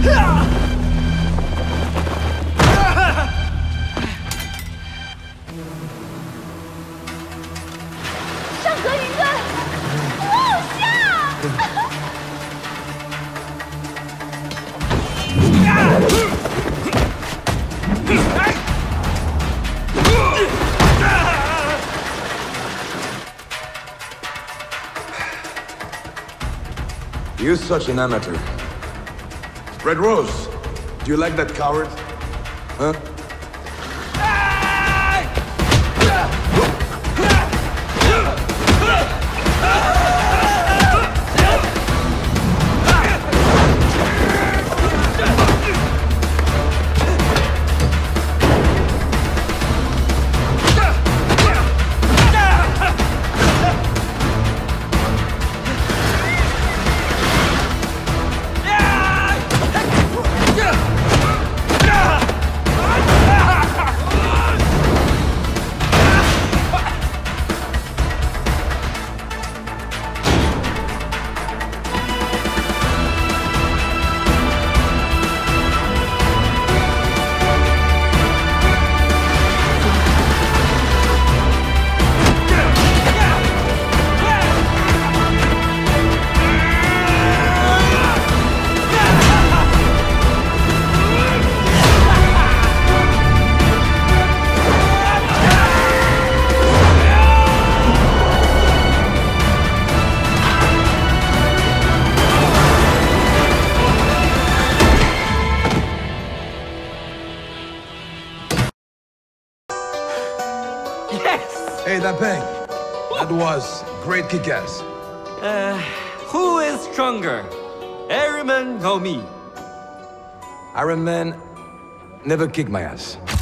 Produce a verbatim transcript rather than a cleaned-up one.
上格云顿，我偶像。 You're such an amateur. Red Rose, do you like that coward? Huh? Hey, that bang. That was great kick-ass. Uh, who is stronger? Iron Man or me? Iron Man never kicked my ass.